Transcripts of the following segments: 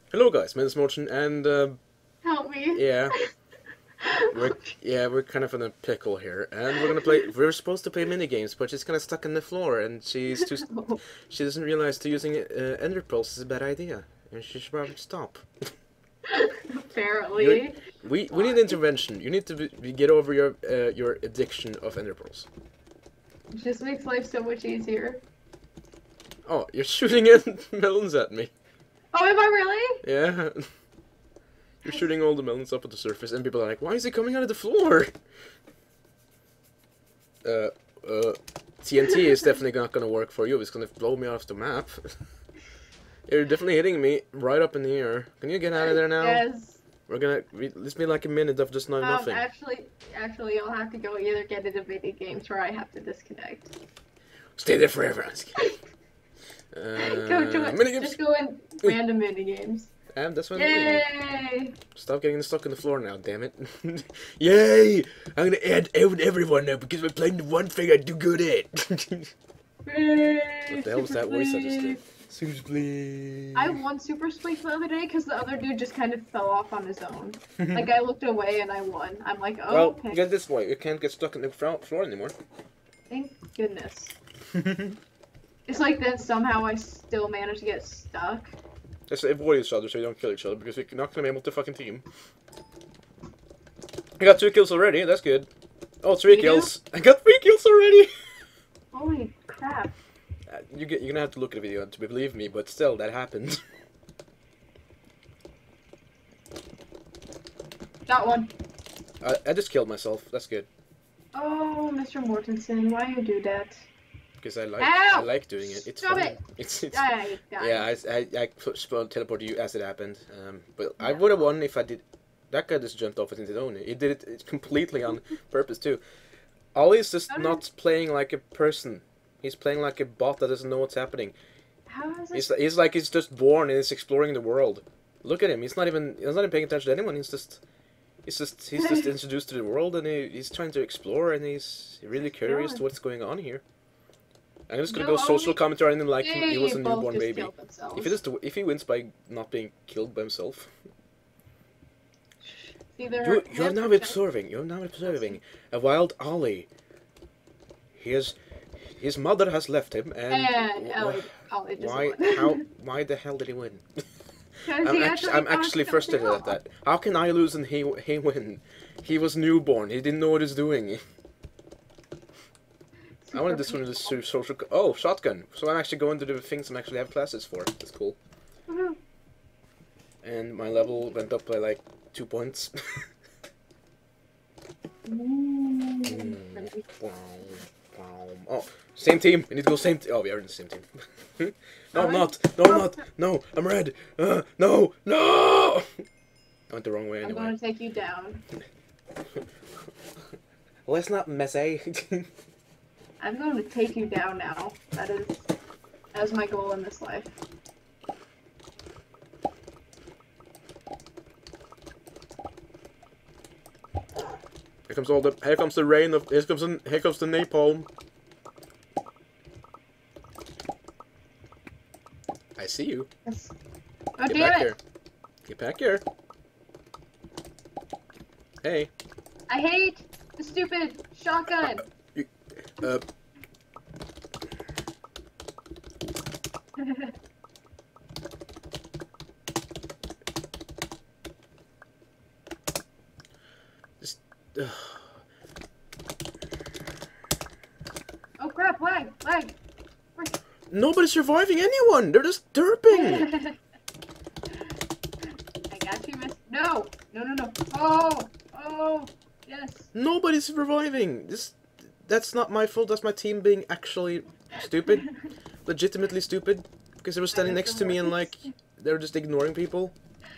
Hello guys, my name is Morten, and Help me. yeah, we're kind of in a pickle here, and we're gonna play. We're supposed to play mini games, but she's kind of stuck in the floor, and she doesn't realize that using ender pearls is a bad idea, and she should probably stop. You, Apparently. we need intervention. You need to get over your addiction of ender pearls. It just makes life so much easier. Oh, you're shooting in melons at me. Oh, am I really? Yeah, you're shooting all the melons up at the surface, and people are like, "Why is he coming out of the floor?" Uh, uh, TNT is definitely not gonna work for you. It's gonna blow me off the map. You're definitely hitting me right up in the air. Can you get out of there now? Yes. This be like a minute of just nothing. Actually, you'll have to go either get into mini games or I have to disconnect. Stay there forever. Go to it. Minigames. Just go in random mini games. And that's what I'm doing. Yay! Stop getting stuck on the floor now, damn it. Yay! I'm gonna add everyone now because we're playing the one thing I do good at. Yay! What the hell was Super that voice I just Spleef. did? Super Spleef. I won Super Spleef the other day because the other dude just kind of fell off on his own. Like, I looked away and I won. I'm like, oh, Well, okay. get this way. You can't get stuck on the floor anymore. Thank goodness. It's like then somehow I still managed to get stuck. Just avoid each other so you don't kill each other because you're not gonna be able to fucking team. I got 2 kills already, that's good. Oh, 3 You kills. I got 3 kills already! Holy crap. You're gonna have to look at the video to believe me, but still, that happened. Got one. I just killed myself, that's good. Oh, Mr. Mortensen, why you do that? Because I Ow! like doing it. It's Stop fun. it! It's I died. yeah. I teleported you as it happened. But I would have won if I did. That guy just jumped off it into the owner. He did it completely on purpose too. Ollie's just not playing like a person. He's playing like a bot that doesn't know what's happening. How is it? He's like he's just born and he's exploring the world. Look at him. He's not even paying attention to anyone. He's just introduced to the world and he's trying to explore and he's really curious to what's going on here. I'm just gonna go social commentary on him like he was a newborn baby. If he wins by not being killed by himself. You're now observing a wild Ollie. His mother has left him and Ollie just why won. why the hell did he win? I'm I'm actually frustrated at that. How can I lose and he win? He was newborn. He didn't know what he was doing. I wanted this one to social. Oh, shotgun. So I'm actually going to the things I actually have classes for. That's cool. And my level went up by like 2 points. Oh, same team. We need to go same. Oh, we are in the same team. No, I'm not. No, I'm not. No, I'm red. No, no. I went the wrong way anyway. I'm gonna take you down. Let's not messy. I'm going to take you down now. That is my goal in this life. Here comes the rain of here comes the napalm. I see you. Yes. Oh, Get damn back it! here. Get back here. Hey. I hate the stupid shotgun. Oh crap! Lag! Nobody's reviving anyone. They're just derping. I got you, miss. No! Oh! Yes. Nobody's reviving. That's not my fault. That's my team being actually stupid, legitimately stupid, because they were standing next to me and like they were just ignoring people.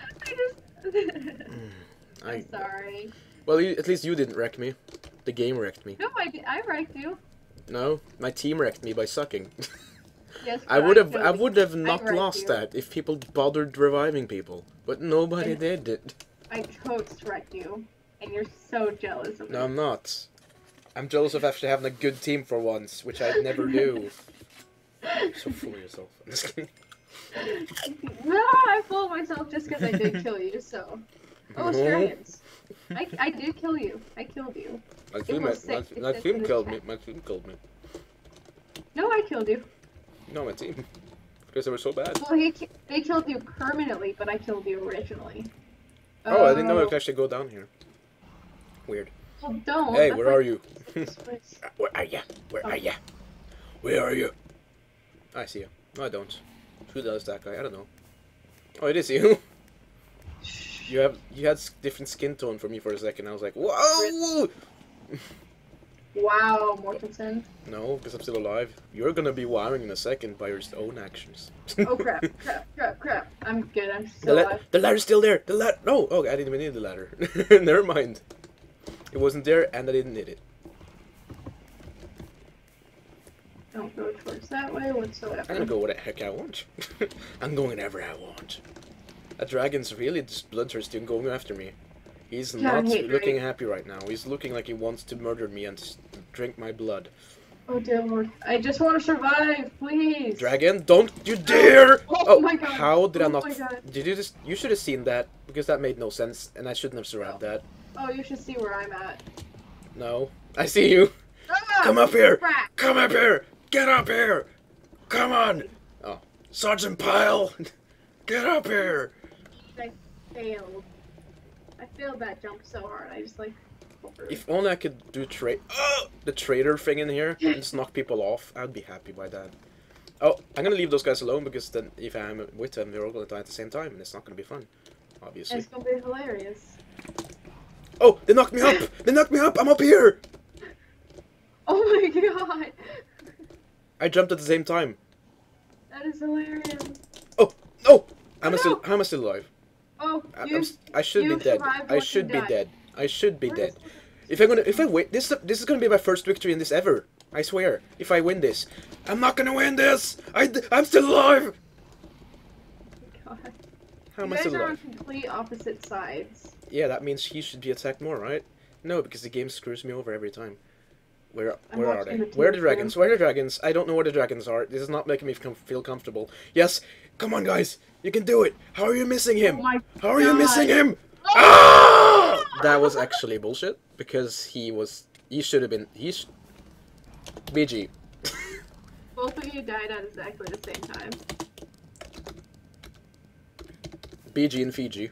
I'm sorry. Well, at least you didn't wreck me. The game wrecked me. No, I wrecked you. No, my team wrecked me by sucking. Yes, I would have not lost you. that if people bothered reviving people, but nobody did it. I toast wrecked you, and you're so jealous of me. No, I'm not. I'm jealous of actually having a good team for once, which I never do. So full of yourself. I'm just kidding. No, I fooled myself just because I did kill you, so. Oh, it's No. dragons. I did kill you. I killed you. My It team, was sick. It my says team in the killed me. chat. My team killed me. No, I killed you. No, my team. Because they were so bad. Well, they killed you permanently, but I killed you originally. Oh, I didn't know I could actually go down here. Weird. Well, don't. Hey, That's where like- are you? Where are ya? Where are ya? Where are you? I see you. No, I don't. Who does that guy? I don't know. Oh, it is you. You had different skin tone for me for a second. I was like, whoa! Wow, Mortensen. No, because I'm still alive. You're gonna be wowing in a second by your own actions. Oh crap, crap. I'm good, I'm still alive. The ladder's still there. The ladder. No, oh, I didn't even need the ladder. Never mind. It wasn't there, and I didn't need it. Don't go towards that way whatsoever. I'm gonna go where the heck I want. I'm going wherever I want. That dragon's really just bloodthirsty and going after me. He's Yeah, I not hate looking dragons. happy right now. He's looking like he wants to murder me and drink my blood. Oh dear lord. I just want to survive, please. Dragon, don't you dare! Oh my god. How did I Oh not? my god. Did you just? You should have seen that because that made no sense, and I shouldn't have survived that. Oh, you should see where I'm at. No, I see you. Ah, Come up here! crap. Come up here! Get up here! Come on! Oh, Sergeant Pyle, get up here! I failed. I failed that jump so hard. I just like. If only I could do the traitor thing in here and just knock people off, I'd be happy by that. Oh, I'm gonna leave those guys alone because then if I'm with them, they're all gonna die at the same time and it's not gonna be fun, obviously. It's gonna be hilarious. Oh, they knocked me up! They knocked me up! I'm up here! Oh my god. I jumped at the same time. That is hilarious. Oh, no! How am I No. still? How am I still alive? Oh, I should be you dead. survived I what should you be died. dead. I should be Where dead. is- If I win, this is gonna be my first victory in this ever. I swear. If I win this, I'm not gonna win this. I'm still alive. God. How am You I guys still are on alive? complete opposite sides. Yeah, that means he should be attacked more, right? No, because the game screws me over every time. Where I'm are watching they? the Where are the TV dragons? show. Where are the dragons? I don't know where the dragons are. This is not making me feel comfortable. Yes, come on, guys, you can do it. How are you missing him? Oh my How are you God. missing him? Oh! Ah! That was actually bullshit because he should have been. BG. Both of you died at exactly the same time. BG and Fiji.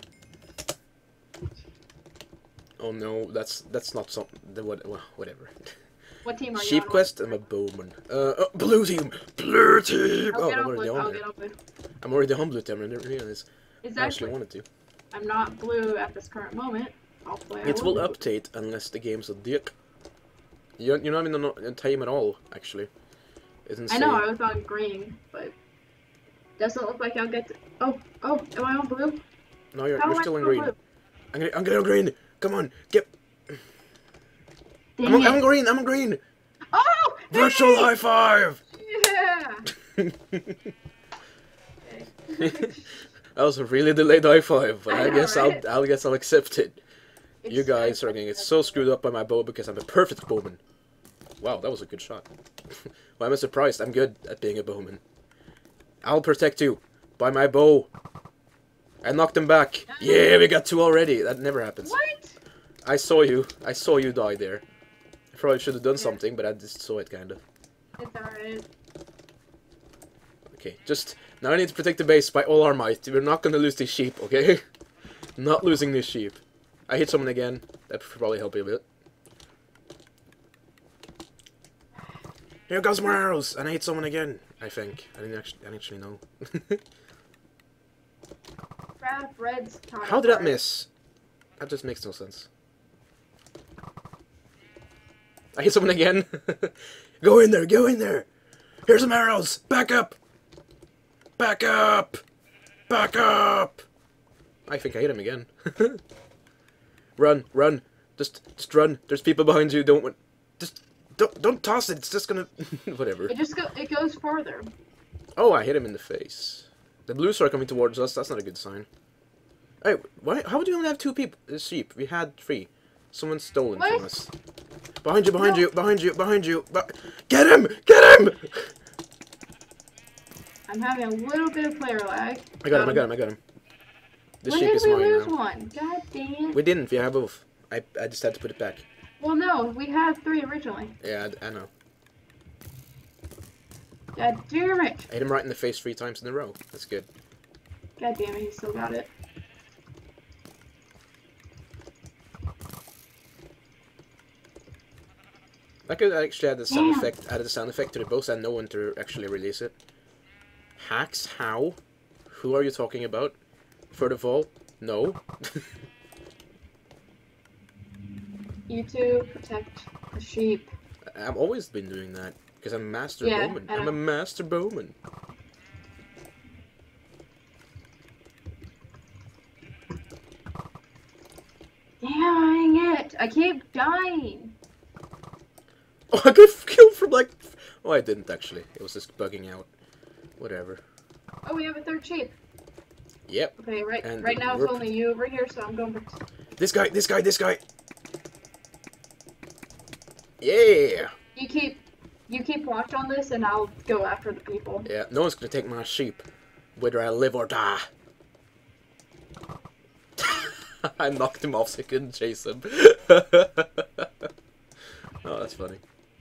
Oh no, that's not something. Whatever. What team are you Sheep on? quest. I'm a bowman. Blue team. Blue team. I'll Oh, get I'm on already blue. on I'll there. get on blue. I'm already on blue team. I didn't realize. I actually Exactly. wanted to. I'm not blue at this current moment. Hopefully I It will be. update unless the game's a dick. You're not in the time at all, actually. It doesn't I say. know, I was on green, but doesn't look like I'll get to... Oh, am I on blue? No, you're How am I still in on green. blue? I'm getting on green. Come on, get. Dang I'm it. on green. I'm on green. Oh! Virtual hey! high five. Yeah! That was a really delayed high five, but I I know, guess right? I'll accept it. You guys are gonna get so screwed up by my bow because I'm a perfect bowman. Wow, that was a good shot. Why am I surprised? I'm good at being a bowman. I'll protect you by my bow. I knocked him back. Yeah, we got two already. That never happens. What? I saw you die there. I probably should have done Yeah. something, but I just saw it kind of. It's alright. Okay, just now I need to protect the base by all our might. We're not gonna lose these sheep, okay? Not losing these sheep. I hit someone again. That would probably help you a bit. Here goes more arrows, and I hit someone again. I think I didn't actually know. Grab red's time. How did that miss? That just makes no sense. I hit someone again. Go in there, go in there. Here's some arrows. Back up. Back up. Back up. I think I hit him again. Run, run. Just run. There's people behind you. Don't toss it. It's just gonna whatever. It goes farther. Oh, I hit him in the face. The blues are coming towards us. That's not a good sign. Hey, why? How do you only have two people? Sheep. We had three. Someone's stolen What? from us. Behind you! Behind No. you! Behind you! Behind you! Get him! Get him! I'm having a little bit of player lag. I got him. The When sheep did is we mine lose now. one? God dang it. We didn't. We have both. I just had to put it back. Well, no, we had 3 originally. Yeah, I know. God damn it. I hit him right in the face 3 times in a row. That's good. God damn it, he still got it. I could actually add the sound Damn. effect. Added the sound effect to the boss and no one to actually release it. Hacks? How? Who are you talking about? First of all, no. You two protect the sheep. I've always been doing that because I'm a master Yeah, bowman. I know. I'm a master bowman. Dang it! I keep dying. Oh, I got killed from like. Oh, I didn't actually. It was just bugging out. Whatever. Oh, we have a 3rd sheep. Yep. Okay, And right now it's we're- only you over here, so I'm going for... This guy. Yeah. You keep watch on this, and I'll go after the people. Yeah. No one's gonna take my sheep, whether I live or die. I knocked him off so I couldn't chase him. Oh, that's funny.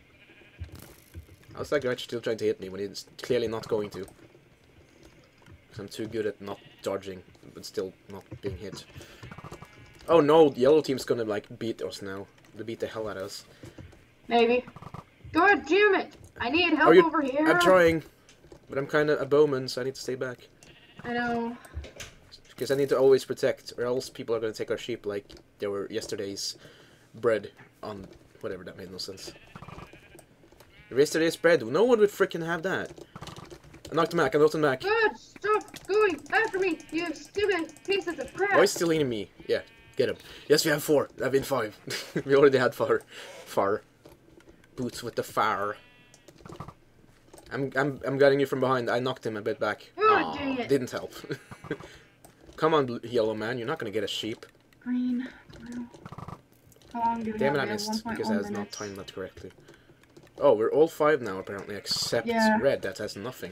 How's that guy still trying to hit me when he's clearly not going to? Because I'm too good at not dodging, but still not being hit. Oh no, the yellow team's gonna like beat us now. They beat the hell out of us. Maybe. God damn it! I need help Are you- over here! I'm trying, but I'm kind of a bowman, so I need to stay back. I know. Because I need to always protect, or else people are gonna take our sheep like they were yesterday's bread on whatever. That made no sense. Yesterday's bread. No one would freaking have that. I knocked him back. I knocked him back. God, stop going after me, you stupid pieces of crap! Why is still eating me? Yeah, get him. Yes, we have 4. I've been 5. We already had 4. Far. Boots with the fire. I'm getting you from behind. I knocked him a bit back. Oh, dang it. Didn't help. Come on, yellow man. You're not gonna get a sheep. Green, blue. How long do we Damn it, have? I We have missed 1.1 because I was not minutes. timed that correctly. Oh, we're all 5 now apparently, except Yeah. red. That has nothing.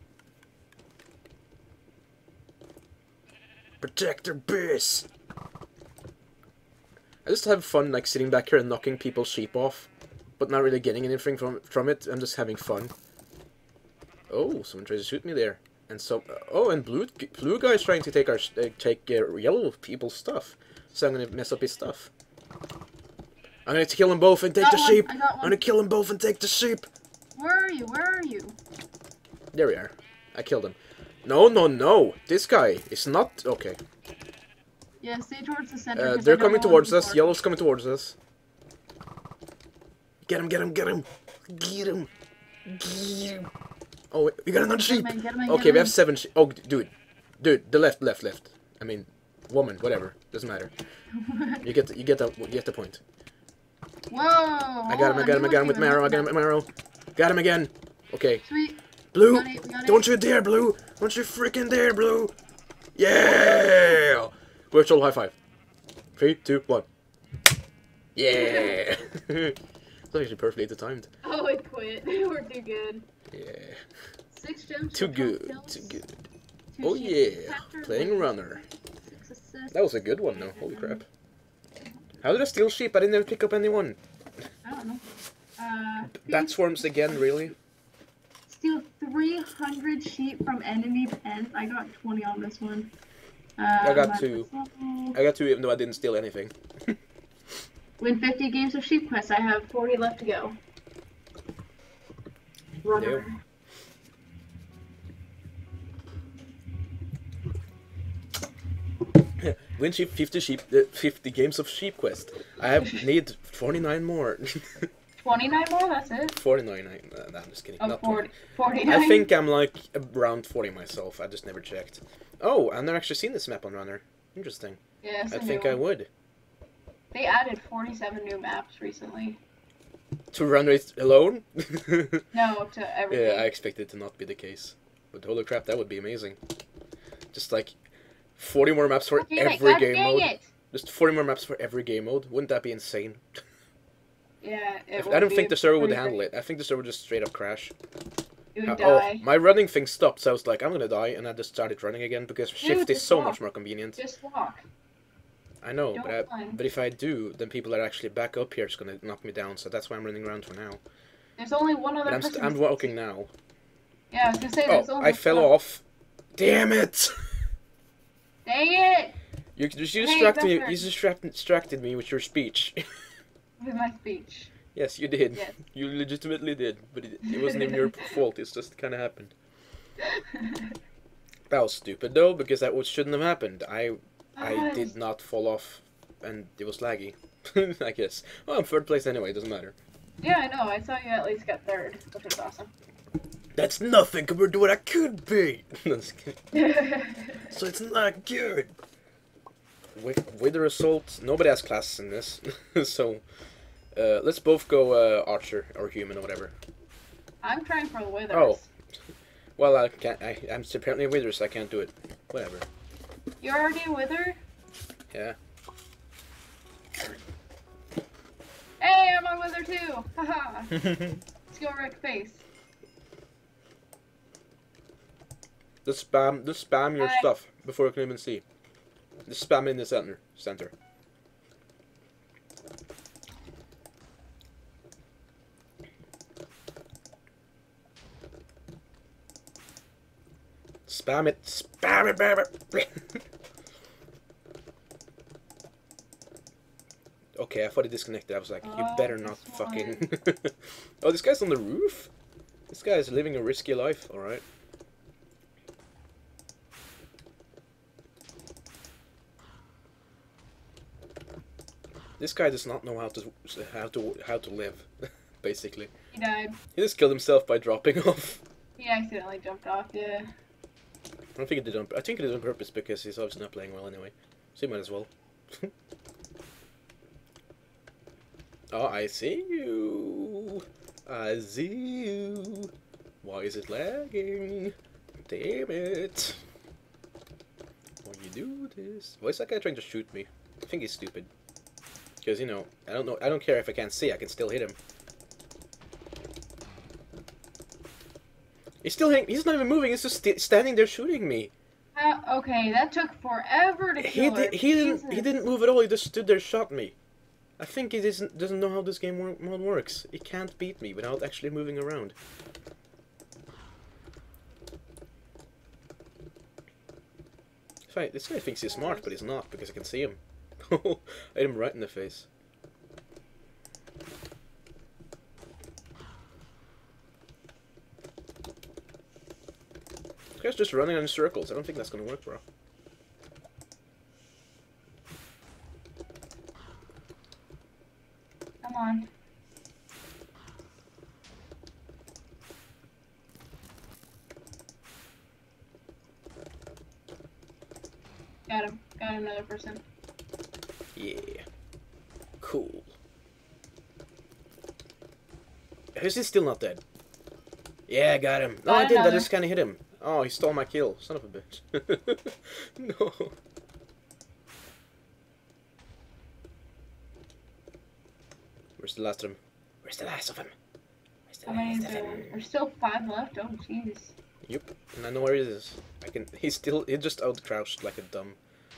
Protector base. I just have fun, like sitting back here and knocking people's sheep off, but not really getting anything from it. I'm just having fun. Oh, someone tries to shoot me there, and so oh, and blue guy's trying to take our yellow people's stuff. So I'm gonna mess up his stuff. I'm gonna kill them both and take Got the one, sheep. I got I'm one. gonna kill them both and take the sheep. Where are you? Where are you? There we are. I killed him. No, no, no. This guy is not okay. Yeah, stay towards the center. 'cause I They're don't coming know towards where us. you are. Yellow's coming towards us. Get him, get him, get him. Get him. Get him. Oh, wait, we got another sheep. Get him in, get him in, Okay, get we him have 7 sheep. Oh, dude. Dude, the left. I mean, woman, whatever. Doesn't matter. You get the point. Whoa! I got him with Marrow. Got him again. Okay. Sweet. Blue, We got it. don't you dare, Blue. Don't you freaking dare, Blue. Yeah. Virtual high five. 3, 2, 1. Yeah. It's actually perfectly timed. Oh, it quit. We're too good. Yeah. 6 gems. Too for good. kills, Too good. 2 Oh sheep yeah. captured, Playing 1 runner. 6 assists. That was a good one, though. Holy crap. How did I steal sheep? I didn't even pick up anyone. I don't know. Bat swarms again, really? Steal 300 sheep from enemy pens. I got 20 on this one. I got 2. I got 2 even though I didn't steal anything. Win 50 games of sheep quest. I have 40 left to go. Runner. Win sheep 50 games of sheep quest. Need 49 more. 29 more, that's it? 49. Nah, I'm just kidding. Oh, Not 40, 20. 49. I think I'm like around 40 myself. I just never checked. Oh, I've never actually seen this map on Runner. Interesting. Yeah, it's I a think new I one. would. They added 47 new maps recently. To Runner it alone? No, to everything. Yeah, I expected it to not be the case. But holy crap, that would be amazing. Just like 40 more maps for Damn it, every God game dang mode. it. Just 40 more maps for every game mode. Wouldn't that be insane? Yeah, it I don't would think be the server would pretty handle great. it. I think the server would just straight up crash. It would Oh, die. my running thing stopped, so I was like, I'm gonna die, and I just started running again because shift is just so walk. much more convenient. Just walk. I know, Don't run. but if I do, then people that are actually back up here is gonna knock me down, so that's why I'm running around for now. There's only one other But person. I'm walking now. Yeah, I was gonna say there's Oh, only I fell one. off. Damn it! Dang it! You Hey, distracted me with your speech. With my speech. Yes, you did. Yes. You legitimately did, but it wasn't even your fault. It's just kind of happened. That was stupid though, because that shouldn't have happened. I did not fall off, and it was laggy. I guess. Well, I'm third place anyway. It doesn't matter. Yeah, I know. I saw you at least got third, which is awesome. That's nothing compared to what I could be. So it's not good. With the result, nobody has classes in this, so let's both go archer or human or whatever. I'm trying for the withers. Oh. Well, I can't. I'm apparently a wither, so I can't do it. Whatever. You're already a wither? Yeah. Hey, I'm a wither too! Haha! Let's go wreck face. Just spam your Hi. stuff before you can even see. Just spam it in the center. Spam it. Spam it, baby. Okay, I thought it disconnected. I was like, you better not this fucking... Oh, this guy's on the roof? This guy's living a risky life, alright. This guy does not know how to live, basically. He died. He just killed himself by dropping off. He accidentally jumped off, yeah. I don't think he did I think he did it on purpose because he's obviously not playing well anyway. So he might as well. Oh, I see you. I see you. Why is it lagging? Damn it. Why you do this? Why is that guy trying to shoot me? I think he's stupid. Because, you know, I don't care if I can't see, I can still hit him. He's not even moving, he's just standing there shooting me. Okay, that took forever to kill her. He didn't move at all, he just stood there, shot me. I think he doesn't know how this game mode works. He can't beat me without actually moving around. This guy thinks he's smart, but he's not, because I can see him. I hit him right in the face. This guy's just running in circles. I don't think that's gonna work, bro. Come on. Got him. Got another person. Yeah. Cool. Is he still not dead? Yeah, I got him. No, I didn't. I just kind of hit him. Oh, he stole my kill. Son of a bitch. No. Where's the last of him? Where's the last of him? How many is there? There's still 5 left? Oh, jeez. Yep. And I know where he is. He just out crouched like a dumb.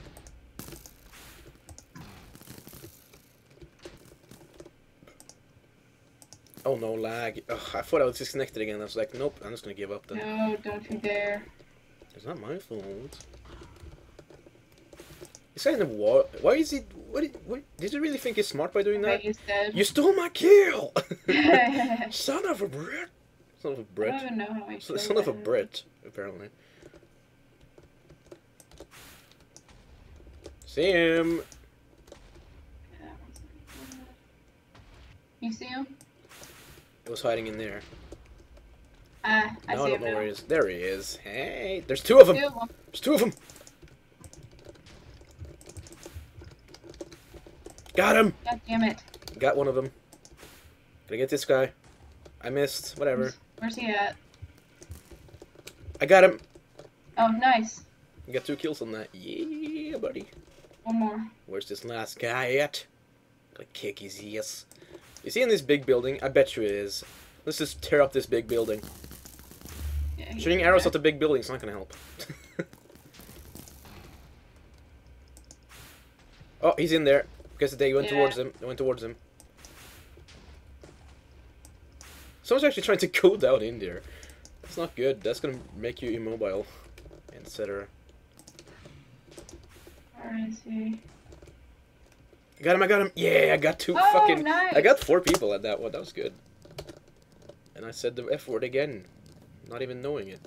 Oh no, lag. Ugh, I thought I was disconnected again. I was like, nope, I'm just gonna give up then. No, don't you dare. It's not my fault. He's in the wall. Why is he... What did you really think he's smart by doing that? He's dead. You stole my kill! Son of a Brit! Son of a Brit. I don't even know how I Son of a Brit, apparently. See him! You see him? It was hiding in there. I I see him don't know now. where he is. There he is. Hey! There's 2 of them! Two of them. There's 2 of them! Got him! God damn it. Got one of them. Gotta get this guy. I missed. Whatever. Where's he at? I got him! Oh, nice. I got 2 kills on that. Yeah, buddy. One more. Where's this last guy at? Gotta kick his ass. Is he in this big building? I bet you it is. Let's just tear up this big building. Yeah. Shooting arrows at the big building's not gonna help. Oh, he's in there. Guess they went towards him. They went towards him. Someone's actually trying to go down in there. That's not good. That's gonna make you immobile, etc. Alright, see. Got him! I got him! Yeah, I got two fucking. Nice. I got 4 people at that one. That was good. And I said the F word again, not even knowing it.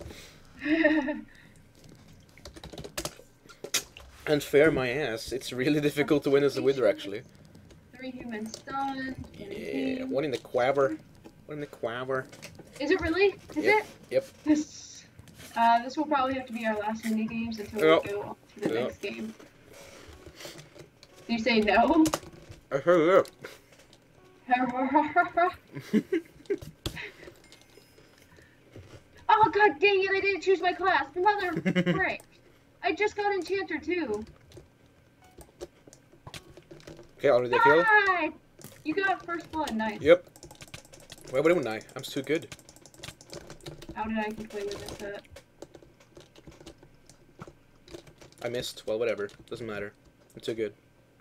Unfair my ass. It's really difficult to win as a Wither, actually. 3 humans stunned. Yeah, one in the quaver. One in the quaver. Is it really? Is it? Yep. This will probably have to be our last mini games until we go on to the next game. Do you say no? I heard it. Oh god dang it! I didn't choose my class. Mother frick! I just got Enchanter too. Okay, already killed. You got first blood, nice. Yep. Why wouldn't I? I'm too good. How did I completely miss that? I missed. Well, whatever. Doesn't matter. I'm too good.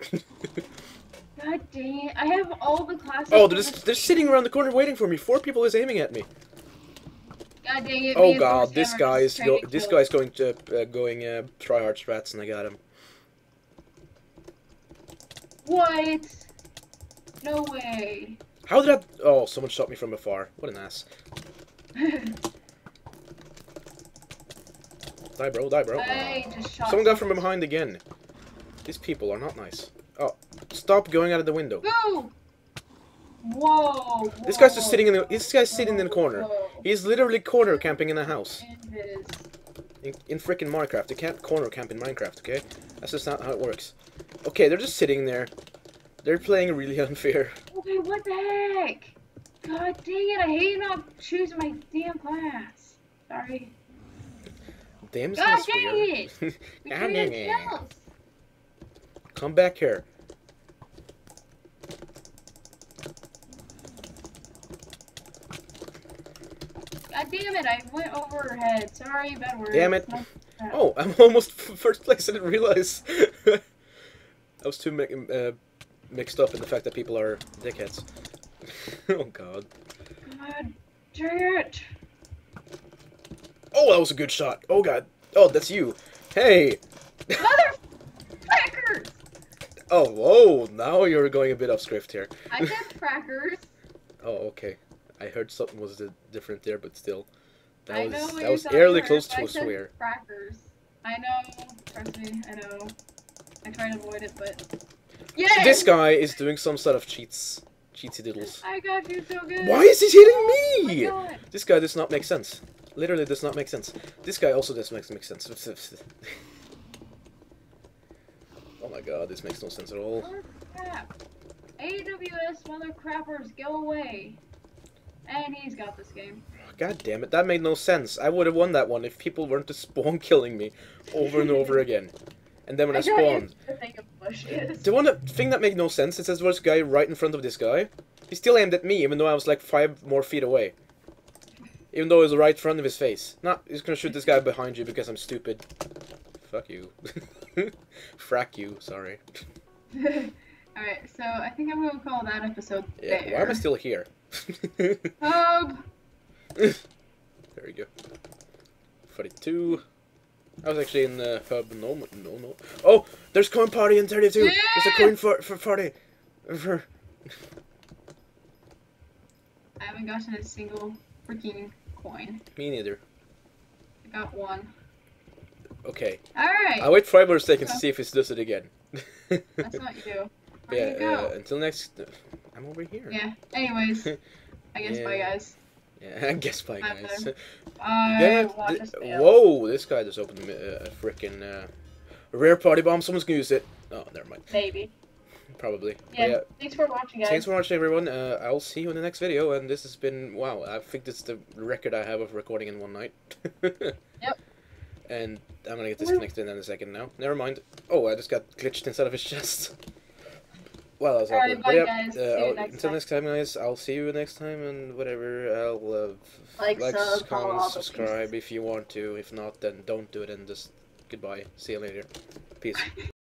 God dang it! I have all the classes. Oh, they're sitting around the corner waiting for me. 4 people is aiming at me. God dang it! Oh god, this guy's going to tryhard strats, and I got him. What? No way. How did I? Oh, someone shot me from afar. What an ass. Die, bro! Die, bro! I just shot Someone got from behind again. These people are not nice. Oh, stop going out of the window. Whoa! Whoa! This guy's just sitting in the. This guy's sitting in the corner. Whoa. He's literally corner camping in a house. Invis. In frickin' Minecraft. You can't corner camp in Minecraft, okay? That's just not how it works. Okay, they're just sitting there. They're playing really unfair. Okay, what the heck? God dang it! I hate not choosing my damn class. Sorry. Damn, God this dang weird. it! God dang it. Come back here. God damn it! I went over her head. Sorry, bad word. Damn it! Oh, I'm almost first place. I didn't realize. I was too mixed up in the fact that people are dickheads. Oh god. God dang it! Oh, that was a good shot. Oh god. Oh, that's you. Hey. Motherfuckers! Oh, whoa. Now you're going a bit off script here. I said crackers. Oh, okay. I heard something was different there, but still. I know what That was you're eerily talking close about, to I a said swear. Crackers. I know. Trust me. I know. I try to avoid it, but yeah. This guy is doing some sort of cheatsy diddles. I got you so good. Why is he hitting Oh me? my God. This guy does not make sense. Literally does not make sense. This guy also does make sense. Oh my god, this makes no sense at all. Mother crap. AWS mother crappers, go away. And he's got this game. God damn it, that made no sense. I would have won that one if people weren't to spawn killing me over and over again. And then when I spawned... The thing of bushes. The thing that made no sense is there was a guy right in front of this guy. He still aimed at me, even though I was like 5 more feet away. Even though it was right in front of his face. Nah, he's gonna shoot this guy behind you because I'm stupid. Fuck you. Frack you, sorry. Alright, so I think I'm gonna call that episode Yeah, there. why am I still here? Hub! There we go. 42. I was actually in the hub. No. Oh, there's coin party in 32. Yeah! There's a coin for party. For... I haven't gotten a single freaking coin. Me neither. I got one. Okay. Alright! I'll wait 5 more seconds to see if he does it again. That's not you. Where you Yeah, go? until next... I'm over here. Yeah, anyways. I guess bye Yeah. guys. Yeah, I guess bye, Bye, guys. bye. Yeah, Watch us fail. whoa, this guy just opened a frickin' rare party bomb. Someone's gonna use it. Oh, never mind. Maybe. Probably. Yeah, Yeah. thanks for watching guys. Thanks for watching, everyone. I'll see you in the next video. And this has been, wow, I think this is the record I have of recording in one night. Yep. And I'm gonna get disconnected in a second now. Never mind. Oh, I just got glitched inside of his chest. Well, that's Alright, awkward. bye But yeah, guys. See you next until time. next time, guys. I'll see you next time, and whatever. I'll Like, sub, follow comment, all the subscribe if you want to. If not, then don't do it, and just goodbye. See you later. Peace.